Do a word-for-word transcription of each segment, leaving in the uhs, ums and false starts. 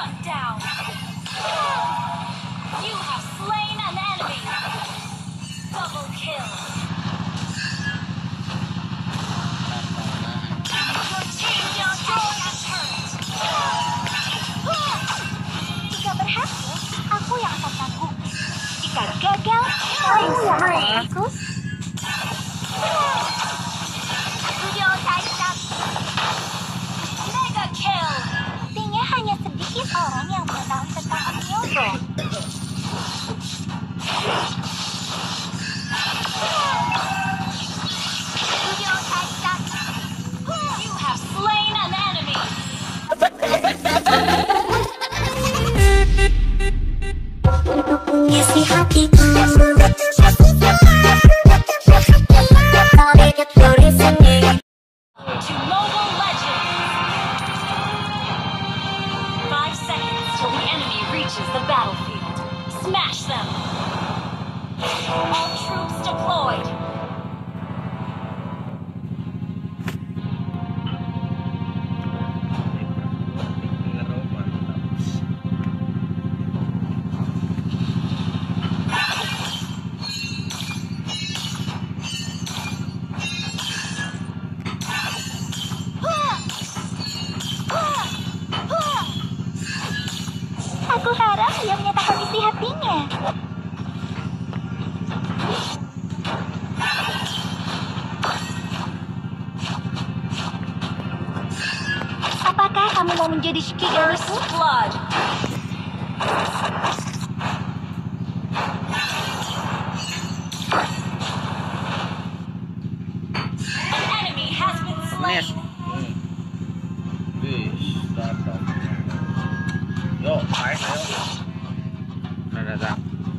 Shut down. You have slain an enemy. Double kill. Your team destroyed a turret. Jika berhasil, aku yang akan tanggung. Jika gagal, kamu yang akan ikut. Mega kill. Artinya hanya sedikit orang yang mengetahui tentang Amyogo. You have slain an enemy. Isi hatiku. To Mobile Legends. Five seconds till the enemy reaches the battlefield. Smash them. All troops deployed. Aku harap dia menyatakan isi hatinya. Apakah kamu mau menjadi First Shikigamiku? blood. An enemy has been slain. Wih, datang. Yuk, main ayo. Nah, datang.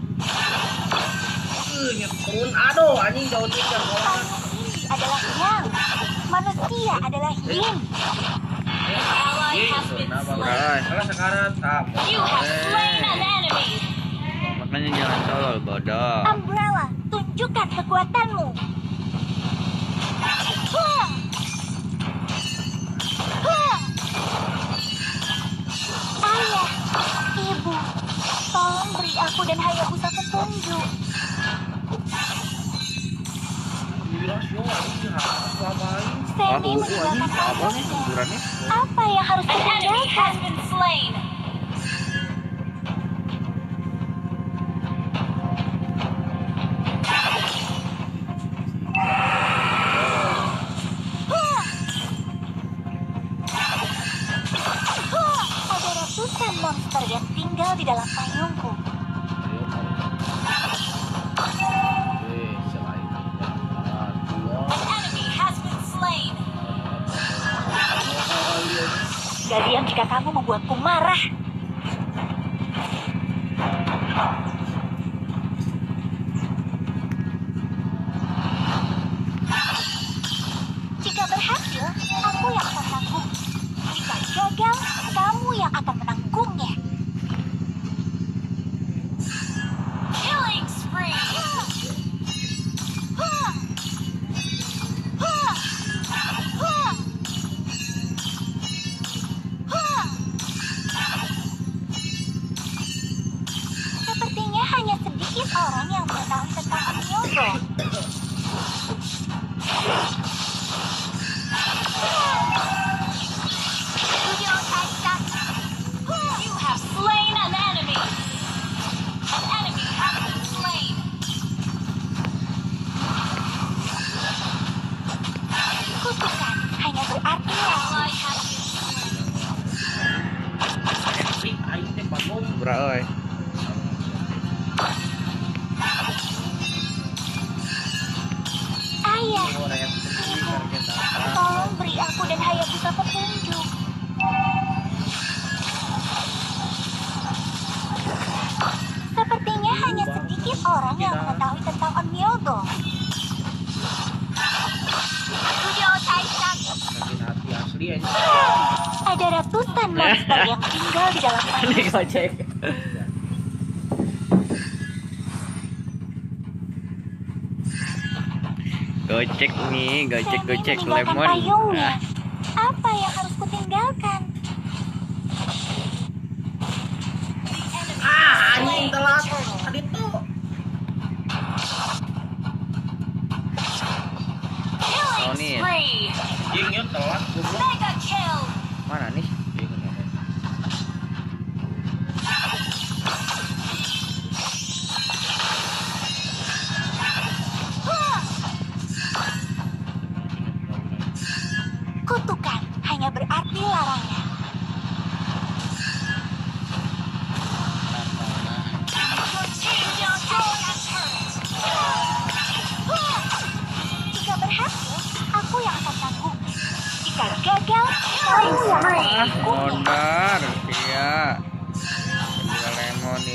Uh, nyetun. Aduh, anjing jauh tinggal. Ini adalah yang. Manusia adalah yin. Ally has been slain. Kalau sekarang tamu. You have slain an enemy. Makanya jangan tolol, bodoh. Umbrella, tunjukkan kekuatanmu. Hah! Hah! Ayah, ibu, tolong beri aku dan Hayabusa petunjuk. Sandy meninggalkan ayahnya. Apa yang harus An enemy ditinggalkan? has been slain. Hah! Hah! Ada ratusan monster yang tinggal di dalam payungku. An enemy has been slain. Gak diam jika kamu membuatku marah. Jika berhasil, aku yang akan tanggung. Jika gagal, kamu yang akan menanggungnya. Killing spree. Hah! Hah! Hah! Hah! Sepertinya hanya sedikit orang yang mengetahui tentang Amyogo. You have slain an enemy. An enemy has been slain. Kutukan hanya berarti Ally has been slain. Bro ơi. ayah. Tolong beri aku dan Hayabusa petunjuk. Sepertinya hanya sedikit orang yang mengetahui tentang Onmyogo. Hati asli aja. Ada ratusan monster yang tinggal di dalam Ini payung. gocek. Gocek nih, gocek Sandy gocek meninggalkan lemon. payungnya. Ah, Apa yang harus kutinggalkan?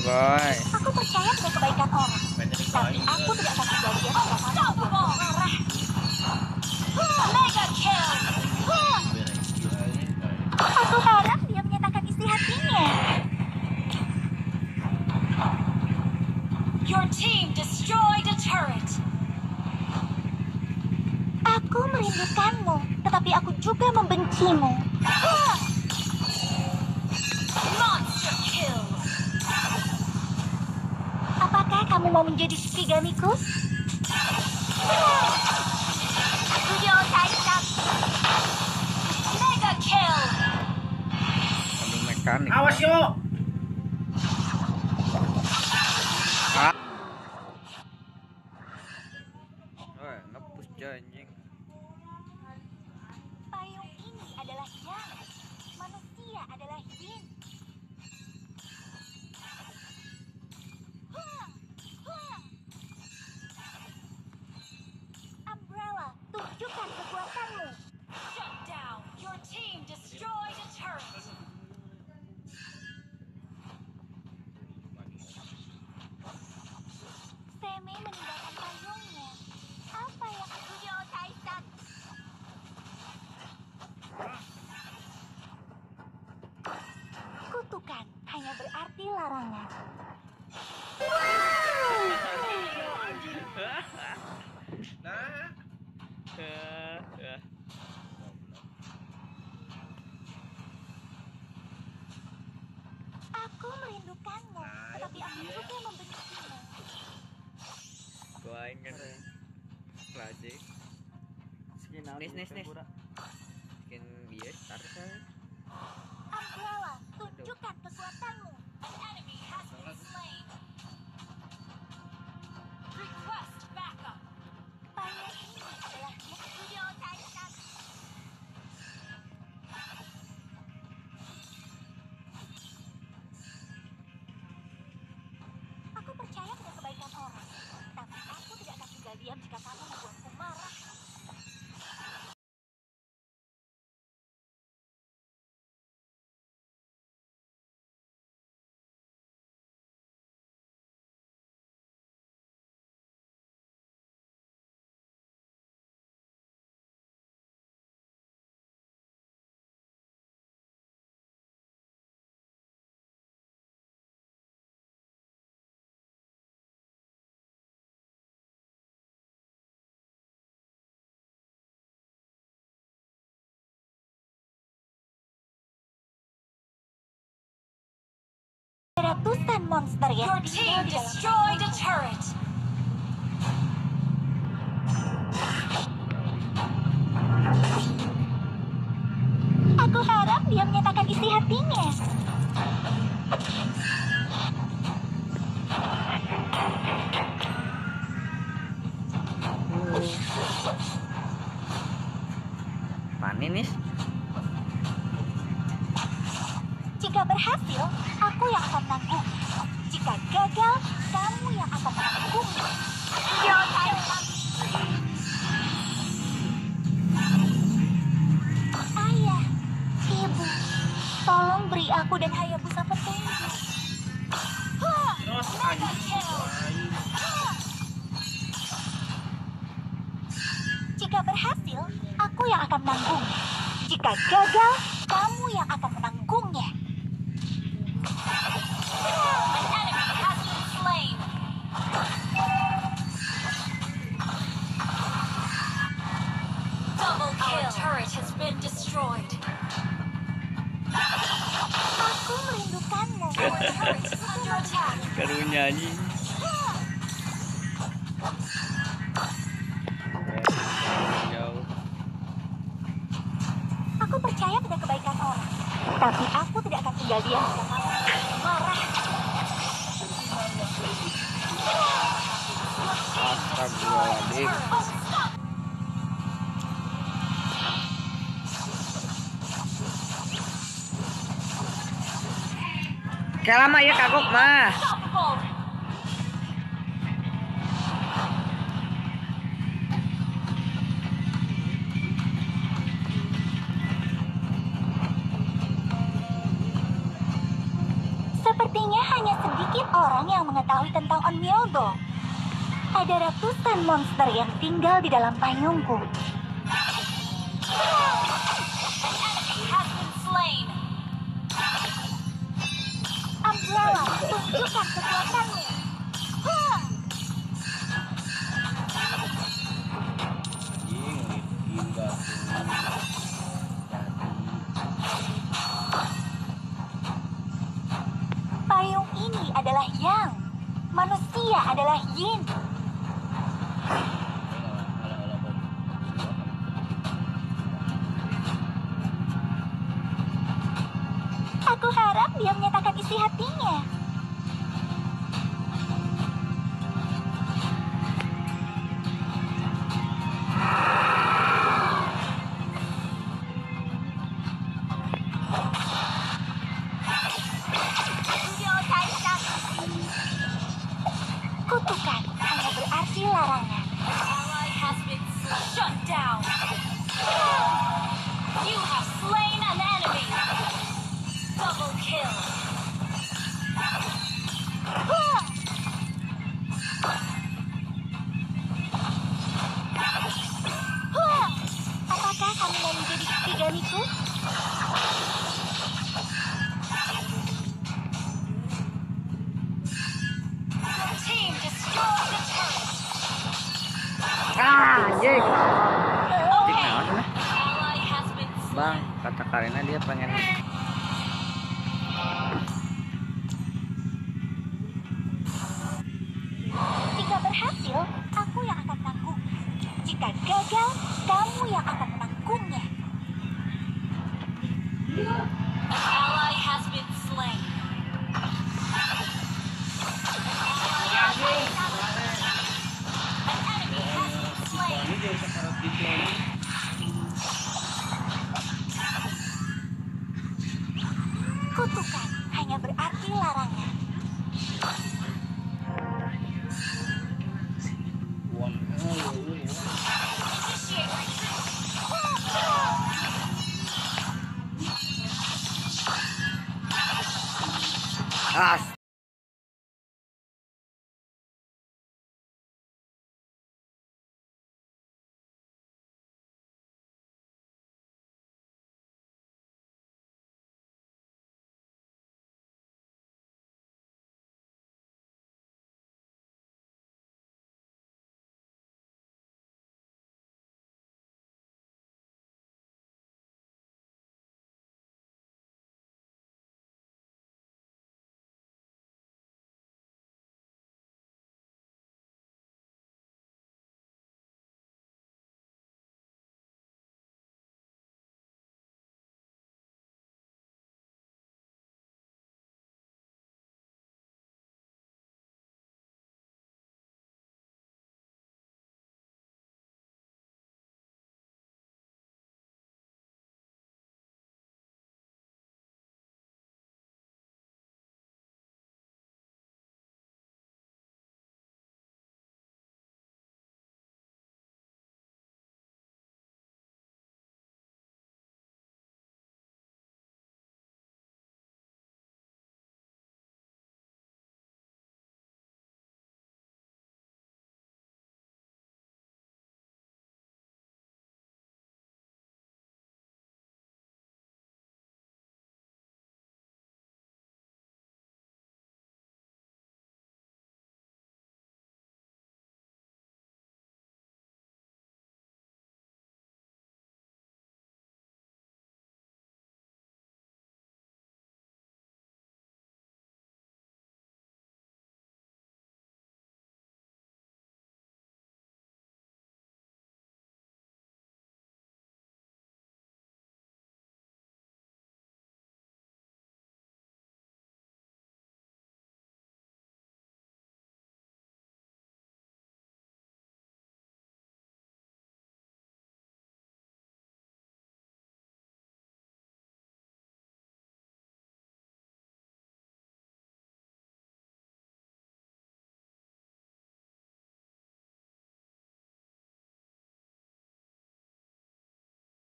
boy. Aku percaya pada kebaikan orang, tapi aku tidak akan tinggal diam jika kamu membuatku marah. Mega kill. Aku harap dia menyatakan isi hatinya. Your team destroyed a turret. Aku merindukanmu, tetapi aku juga membencimu. Monster kill. Apakah kamu mau menjadi shikigamiku? Mega kill. Aduh mekanik. Awas yo. Ah. Oh, ngepush aja anjing. Payung ini adalah yang, manusia adalah yin. Umbrella, tunjukkan kekuatanmu. Shut down. Your team destroyed a turret. Semi meninggalkan payungnya. Apa yang Studio Tyson? Kutukan hanya berarti larangan. Nah, Aku merindukanmu, tetapi aku juga membencimu. Gua ingin klasik. skin Nis nis nis. Skin bias Tarzan. Umbrella, tunjukkan kekuatanmu. An enemy has been slain. Request backup. Payung ini adalah Studio Tyson. Aku percaya pada kebaikan orang, tapi aku tidak akan tinggal diam jika kamu membuatku marah. Ratusan monster yang Your team tinggal di dalam destroyed a turret. Aku harap dia menyatakan isi hatinya. Panik nis. Jika berhasil, aku yang akan menanggung. Jika gagal, kamu yang akan menanggung. Studio Tyson. Ayah, ibu, tolong beri aku dan Hayabusa petunjuk. terus Mega kill. Jika berhasil, aku yang akan menanggung. Jika gagal, kamu yang akan menanggungnya. An enemy has been slain. Double kill. Our turret has been destroyed. Aku merindukanmu. Our turret is under attack. Karunya anjing. Jauh. Aku percaya pada kebaikan orang, tapi aku tidak akan tinggal diam jika kamu marah. Astagfirullahaladzim. Kayak lama ya kagok mah. Unstoppable. Sepertinya hanya sedikit sedikit orang yang mengetahui tentang Onmyodo. Ada ratusan monster yang tinggal di dalam payungku. An enemy has been slain. Umbrella, tunjukkan kekuatanmu. Hah! Payung ini adalah Yang. Manusia adalah Yin. Aku harap dia menyatakan isi hatinya. Kutukan hanya berarti larangan. Ally has been slain. Shut down. You have slain an enemy. Double kill. Hah! Hah! Apakah kamu mau menjadi ketigamiku? Your team destroyed the turret. Ah, anjing. Okay. naon lah. Ally has been slain. Bang, kata Karina dia pengen Jika berhasil, aku yang akan menanggung. Jika gagal, kamu yang akan menanggungnya. An ally has been slain. An enemy has been slain. Ini dia sekarang gitu. Kutukan hanya berarti larangan. One. Initiate retreat. ah